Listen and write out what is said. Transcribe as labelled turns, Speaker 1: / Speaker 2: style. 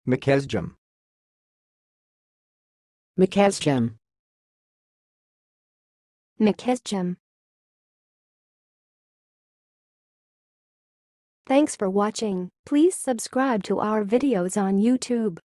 Speaker 1: mikesjam,
Speaker 2: mikesjam,
Speaker 3: mikesjam. Thanks for watching. Please subscribe to our videos on YouTube.